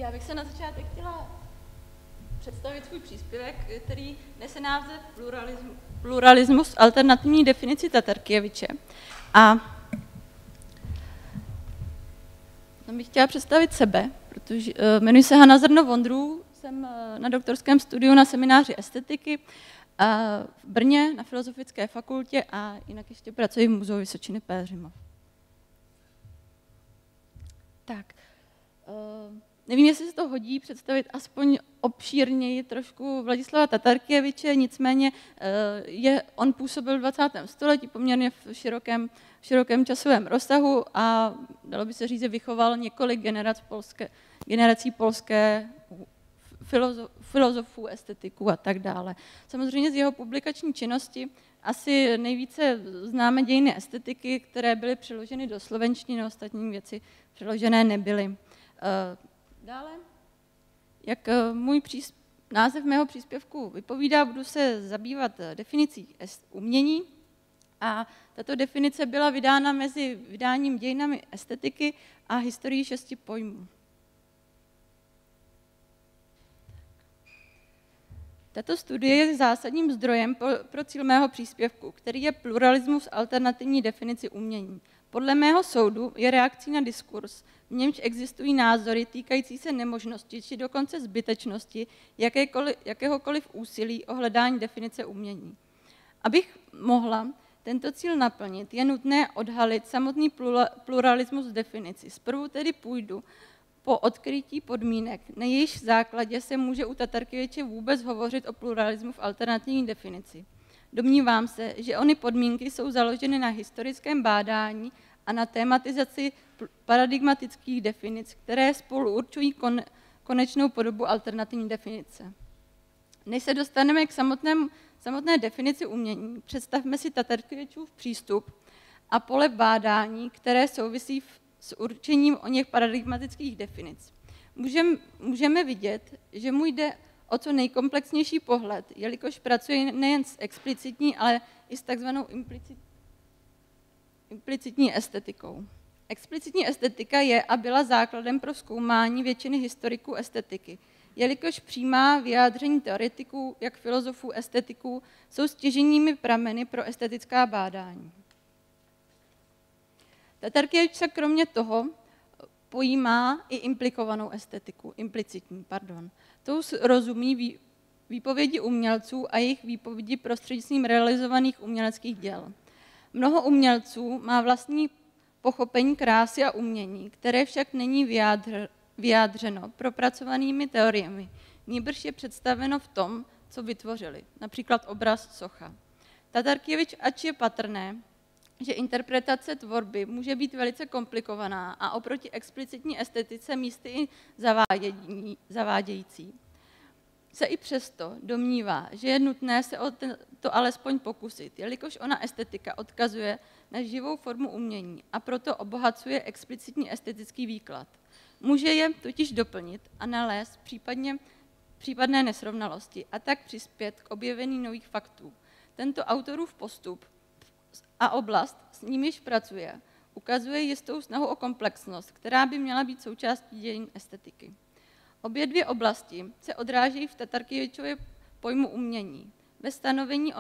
Já bych se na začátek chtěla představit svůj příspěvek, který nese název Pluralismus, alternativní definici Tatarkijeviče. A tam bych chtěla představit sebe, protože jmenuji se Hana Zrno-Vondrů, jsem na doktorském studiu na semináři estetiky v Brně na Filozofické fakultě a jinak ještě pracuji v Muzeu Vysočiny Pelhřimov. Tak, nevím, jestli se to hodí představit aspoň obšírněji trošku Vladislava Tatarkijeviče, nicméně on působil v 20. století poměrně v širokém časovém rozsahu a dalo by se říct, že vychoval několik generací polské filozofů, estetiků a tak dále. Samozřejmě z jeho publikační činnosti asi nejvíce známe dějiny estetiky, které byly přeloženy do slovenštiny, ostatní věci přeložené nebyly. Dále, jak název mého příspěvku vypovídá, budu se zabývat definicí umění a tato definice byla vydána mezi vydáním Dějinami estetiky a Historií 6 pojmů. Tato studie je zásadním zdrojem pro cíl mého příspěvku, který je pluralismus alternativní definici umění. Podle mého soudu je reakcí na diskurs, v němž existují názory týkající se nemožnosti či dokonce zbytečnosti jakéhokoliv úsilí o hledání definice umění. Abych mohla tento cíl naplnit, je nutné odhalit samotný pluralismus definici. Zprvu tedy půjdu po odkrytí podmínek, na jejichž základě se může u Tatarkijeviče vůbec hovořit o pluralismu v alternativní definici. Domnívám se, že ony podmínky jsou založeny na historickém bádání a na tématizaci paradigmatických definic, které spolu určují konečnou podobu alternativní definice. Než se dostaneme k samotné definici umění, představme si Tatarkijevičův přístup a pole bádání, které souvisí s určením oněch paradigmatických definic. Můžeme vidět, že mu jde o co nejkomplexnější pohled, jelikož pracuje nejen s explicitní, ale i s takzvanou implicitní estetikou. Explicitní estetika je a byla základem pro zkoumání většiny historiků estetiky, jelikož přímá vyjádření teoretiků, jak filozofů, estetiků, jsou stěžejními prameny pro estetická bádání. Tatarkijevič se kromě toho pojímá i implicitní estetiku. Tou rozumí výpovědi umělců a jejich výpovědi prostřednictvím realizovaných uměleckých děl. Mnoho umělců má vlastní pochopení krásy a umění, které však není vyjádřeno propracovanými teoriemi, nýbrž je představeno v tom, co vytvořili, například obraz, socha. Tatarkijevič, ač je patrné, že interpretace tvorby může být velice komplikovaná a oproti explicitní estetice místy i zavádějící, se i přesto domnívá, že je nutné se o to alespoň pokusit, jelikož ona estetika odkazuje na živou formu umění a proto obohacuje explicitní estetický výklad. Může je totiž doplnit a nalézt případné nesrovnalosti a tak přispět k objevení nových faktů. Tento autorův postup a oblast, s nimiž pracuje, ukazuje jistou snahu o komplexnost, která by měla být součástí dějin estetiky. Obě dvě oblasti se odrážejí v Tatarkijevičově pojmu umění. Ve stanovení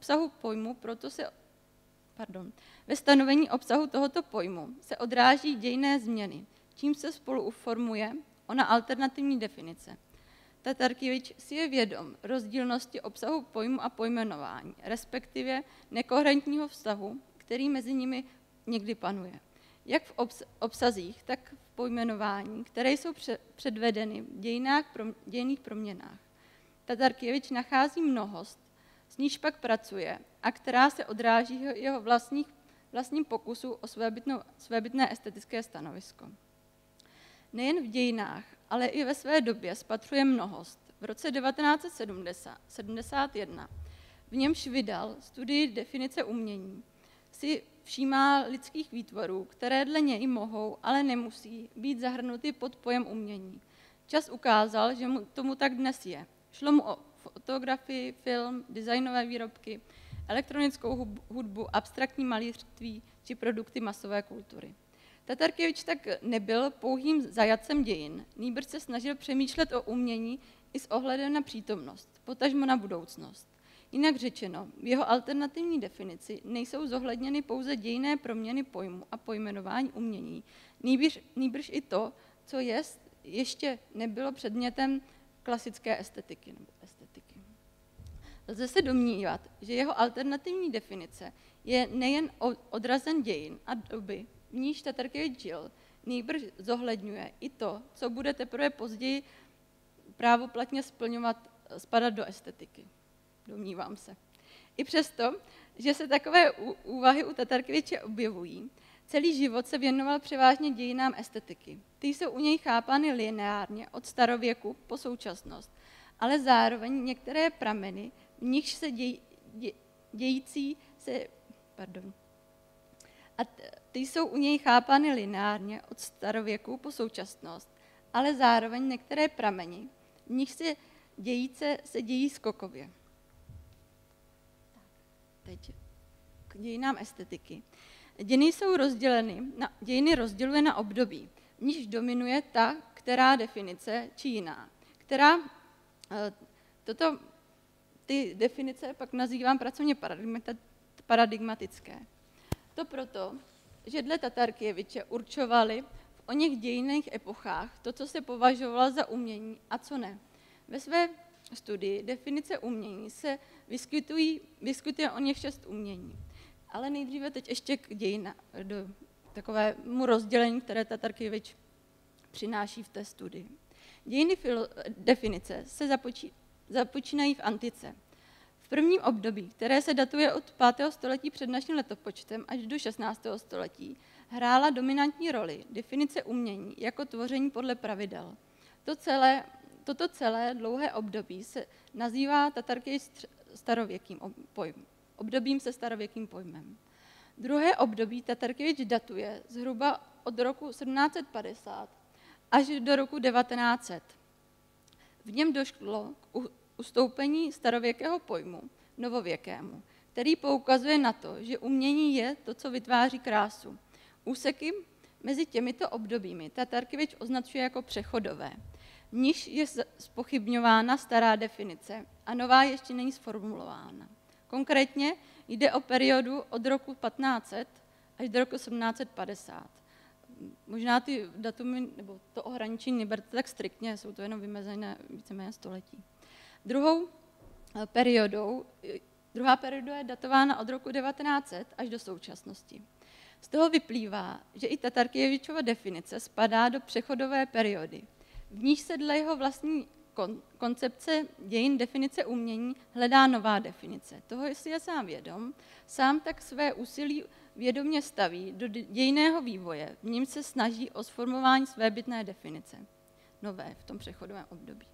obsahu tohoto pojmu se odráží dějinné změny, čím se spolu uformuje ona alternativní definice. Tatarkijevič si je vědom rozdílnosti obsahu pojmu a pojmenování, respektive nekoherentního vztahu, který mezi nimi někdy panuje. Jak v obsazích, tak v pojmenování, které jsou předvedeny v dějinných proměnách. Tatarkijevič nachází mnohost, s níž pak pracuje a která se odráží jeho vlastním pokusu o svébytné estetické stanovisko. Nejen v dějinách, ale i ve své době spatřuje mnohost. V roce 1971 v němž vydal studii definice umění, si všímá lidských výtvorů, které dle něj mohou, ale nemusí být zahrnuty pod pojem umění. Čas ukázal, že tomu tak dnes je. Šlo mu o fotografii, film, designové výrobky, elektronickou hudbu, abstraktní malířství či produkty masové kultury. Tatarkevič tak nebyl pouhým zajatcem dějin, nýbrž se snažil přemýšlet o umění i s ohledem na přítomnost, potažmo na budoucnost. Jinak řečeno, v jeho alternativní definici nejsou zohledněny pouze dějinné proměny pojmu a pojmenování umění, nýbrž i to, co ještě nebylo předmětem klasické estetiky. Lze se domnívat, že jeho alternativní definice je nejen odrazem dějin a doby, v níž Tatarkevič žil, nýbrž zohledňuje i to, co bude teprve později právoplatně spadat do estetiky. Domnívám se. I přesto, že se takové úvahy u Tatarkeviče objevují, celý život se věnoval převážně dějinám estetiky. Ty jsou u něj chápány lineárně od starověku po současnost, ale zároveň některé prameny, v nichž se dějící se... Pardon. A ty jsou u něj chápány lineárně od starověku po současnost, ale zároveň některé prameny, v nich se dějí skokově. Teď k dějinám estetiky. Dějiny rozděluje na období, v níž dominuje ta, která definice, či jiná, ty definice pak nazývám pracovně paradigmatické. To proto, že dle Tatarkeviče určovali v oněch dějinných epochách to, co se považovalo za umění a co ne. Ve své studii definice umění se vyskytuje oněch 6 umění. Ale nejdříve teď ještě k takovému rozdělení, které Tatarkevič přináší v té studii. Dějiny definice se započínají v antice. V prvním období, které se datuje od 5. století před naším letopočtem až do 16. století, hrála dominantní roli definice umění jako tvoření podle pravidel. Toto celé dlouhé období se nazývá Tatarkevič obdobím se starověkým pojmem. Druhé období Tatarkevič datuje zhruba od roku 1750 až do roku 1900. V něm došlo k ustoupení starověkého pojmu novověkému, který poukazuje na to, že umění je to, co vytváří krásu. Úseky mezi těmito obdobími Tatarkevič označuje jako přechodové. V níž je zpochybňována stará definice a nová ještě není sformulována. Konkrétně jde o periodu od roku 1500 až do roku 1750. Možná ty datumy, nebo to ohraničení neberte tak striktně, jsou to jenom vymezené víceméně století. Druhá perioda je datována od roku 1900 až do současnosti. Z toho vyplývá, že i Tatarkevičova definice spadá do přechodové periody, v níž se dle jeho vlastní koncepce dějin definice umění hledá nová definice. Toho si je sám vědom, sám tak své úsilí vědomě staví do dějinného vývoje, v něm se snaží o sformování svébytné definice, nové v tom přechodovém období.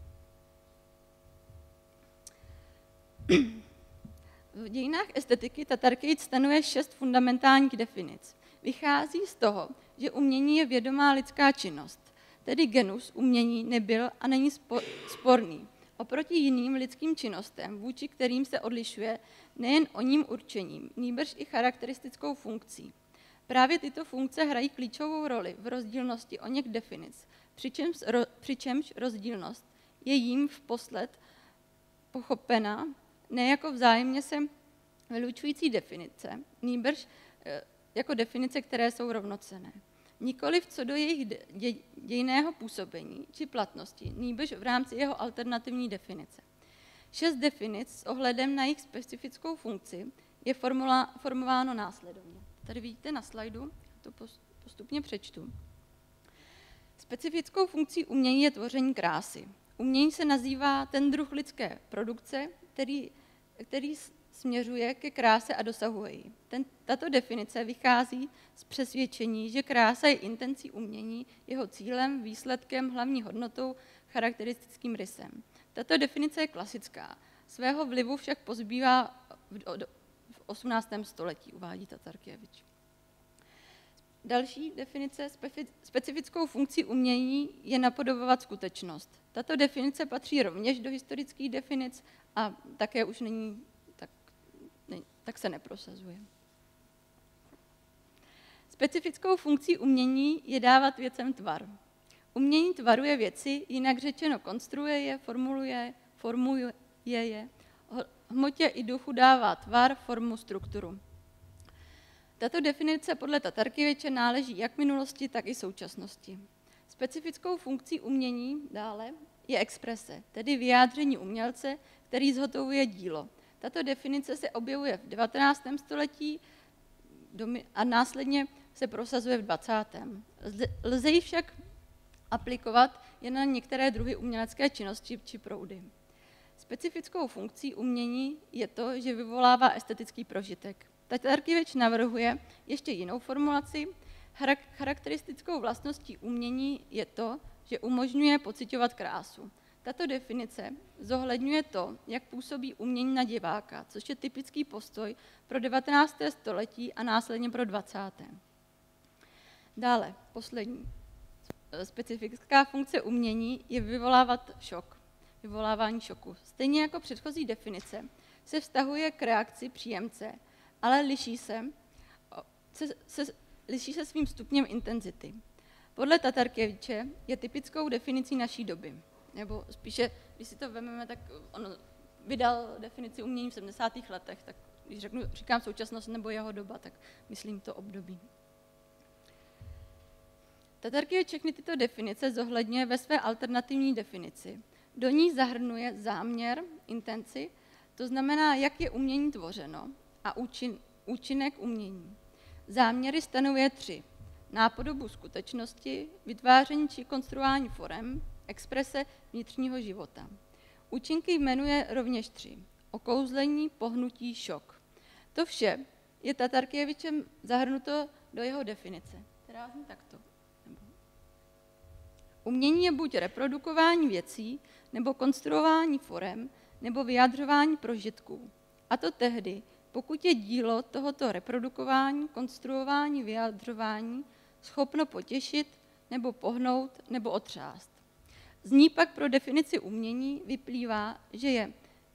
V dějinách estetiky Tatarkevič stanovuje 6 fundamentálních definic. Vychází z toho, že umění je vědomá lidská činnost, tedy genus umění nebyl a není sporný. Oproti jiným lidským činnostem, vůči kterým se odlišuje nejen oním určením, nýbrž i charakteristickou funkcí. Právě tyto funkce hrají klíčovou roli v rozdílnosti oněch definic, přičemž rozdílnost je jím vposled pochopena ne jako vzájemně se vylučující definice, nýbrž jako definice, které jsou rovnocenné. Nikoliv co do jejich dějinného působení či platnosti, nýbrž v rámci jeho alternativní definice. 6 definic s ohledem na jejich specifickou funkci je formováno následovně. Tady vidíte na slajdu, to postupně přečtu. Specifickou funkcí umění je tvoření krásy. Umění se nazývá ten druh lidské produkce, který směřuje ke kráse a dosahuje ji. Tato definice vychází z přesvědčení, že krása je intencí umění, jeho cílem, výsledkem, hlavní hodnotou, charakteristickým rysem. Tato definice je klasická, svého vlivu však pozbývá v 18. století, uvádí Tatarkevič. Další definice specifickou funkcí umění je napodobovat skutečnost. Tato definice patří rovněž do historických definic a také už tak se neprosazuje. Specifickou funkcí umění je dávat věcem tvar. Umění tvaruje věci, jinak řečeno konstruuje je, formuje je, hmotě i duchu dává tvar, formu, strukturu. Tato definice podle Tatarkiewicze náleží jak minulosti, tak i současnosti. Specifickou funkcí umění dále je exprese, tedy vyjádření umělce, který zhotovuje dílo. Tato definice se objevuje v 19. století a následně se prosazuje v 20. Lze ji však aplikovat jen na některé druhy umělecké činnosti či proudy. Specifickou funkcí umění je to, že vyvolává estetický prožitek. Tatarkiewicz navrhuje ještě jinou formulaci. Charakteristickou vlastností umění je to, že umožňuje pociťovat krásu. Tato definice zohledňuje to, jak působí umění na diváka, což je typický postoj pro 19. století a následně pro 20. Dále, poslední. Specifická funkce umění je vyvolávat šok, vyvolávání šoku. Stejně jako předchozí definice se vztahuje k reakci příjemce, ale liší se svým stupněm intenzity. Podle Tatarkiewicze je typickou definicí naší doby. Nebo spíše, když si to vezmeme, tak on vydal definici umění v 70. letech, tak když říkám současnost nebo jeho doba, tak myslím to období. Tatarkiewicze všechny tyto definice zohledňuje ve své alternativní definici. Do ní zahrnuje záměr, intenci, to znamená, jak je umění tvořeno, a účinek umění. Záměry stanovuje 3. Nápodobu skutečnosti, vytváření či konstruování forem, exprese vnitřního života. Účinky jmenuje rovněž 3. Okouzlení, pohnutí, šok. To vše je Tatarkiewiczem zahrnuto do jeho definice, která zní takto. Umění je buď reprodukování věcí, nebo konstruování forem, nebo vyjadřování prožitků. A to tehdy, pokud je dílo tohoto reprodukování, konstruování, vyjadřování schopno potěšit, nebo pohnout, nebo otřást. Z ní pak pro definici umění vyplývá, že je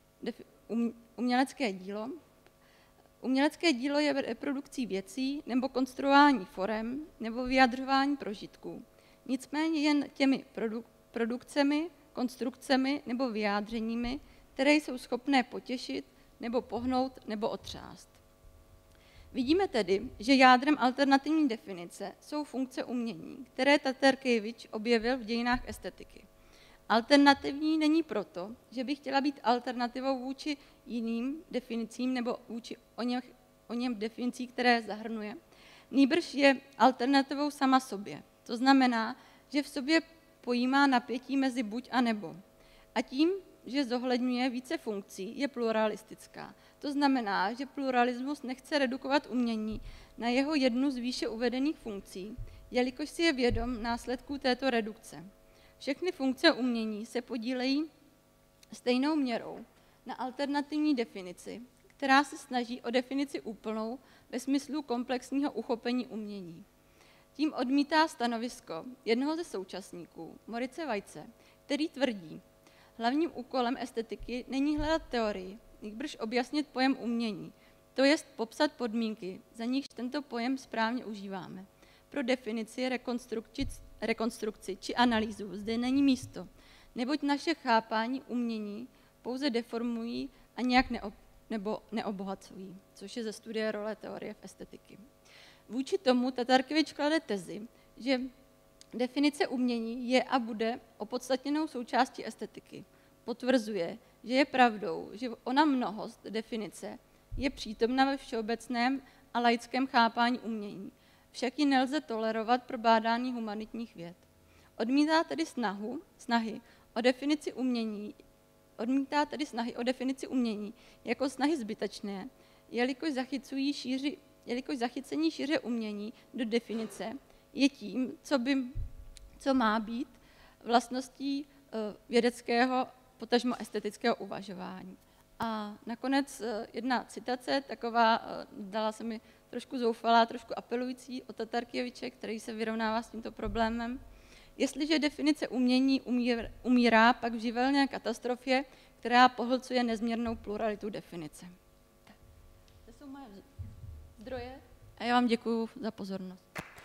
umělecké dílo. Umělecké dílo je reprodukcí věcí, nebo konstruování forem, nebo vyjadřování prožitků. Nicméně jen těmi produkcemi, konstrukcemi nebo vyjádřeními, které jsou schopné potěšit, nebo pohnout, nebo otřást. Vidíme tedy, že jádrem alternativní definice jsou funkce umění, které Tatarkiewicz objevil v dějinách estetiky. Alternativní není proto, že by chtěla být alternativou vůči jiným definicím nebo vůči o něm definicí, které zahrnuje. Nýbrž je alternativou sama sobě. To znamená, že v sobě pojímá napětí mezi buď a nebo. A tím, že zohledňuje více funkcí, je pluralistická. To znamená, že pluralismus nechce redukovat umění na jeho jednu z výše uvedených funkcí, jelikož si je vědom následků této redukce. Všechny funkce umění se podílejí stejnou měrou na alternativní definici, která se snaží o definici úplnou ve smyslu komplexního uchopení umění. Tím odmítá stanovisko jednoho ze současníků, Moritze Weitze, který tvrdí, hlavním úkolem estetiky není hledat teorii, nýbrž objasnit pojem umění, to jest popsat podmínky, za nichž tento pojem správně užíváme. Pro definici, rekonstrukci či analýzu zde není místo, neboť naše chápání umění pouze deformují a nějak neobohacují, což je ze studie role teorie v estetiky. Vůči tomu Tatarkiewicz klade tezi, že definice umění je a bude opodstatněnou součástí estetiky. Potvrzuje, že je pravdou, že ona mnohost definice je přítomna ve všeobecném a laickém chápání umění, však ji nelze tolerovat pro bádání humanitních věd. Odmítá tedy snahy o definici umění jako snahy zbytečné, jelikož zachycení šíře umění do definice je tím, co má být vlastností vědeckého, potažmo estetického uvažování. A nakonec jedna citace, taková, dala se mi trošku zoufalá, trošku apelující od Tatarkiewicze, který se vyrovnává s tímto problémem. Jestliže definice umění umírá, pak v živelné katastrofě, která pohlcuje nezměrnou pluralitu definice. To jsou moje zdroje A já vám děkuji za pozornost.